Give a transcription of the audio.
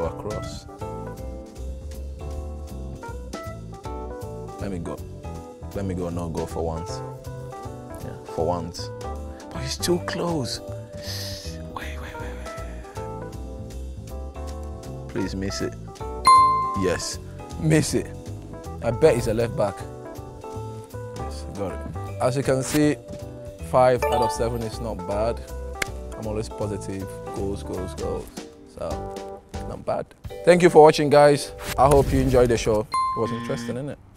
go across. Let me go. Let me go, not go for once. Yeah, for once. But he's too close. Wait. Please miss it. Yes, miss it. I bet he's a left back. Yes, got it. As you can see, 5 out of 7 is not bad. I'm always positive. Goals. So, not bad. Thank you for watching, guys. I hope you enjoyed the show. It was interesting, innit?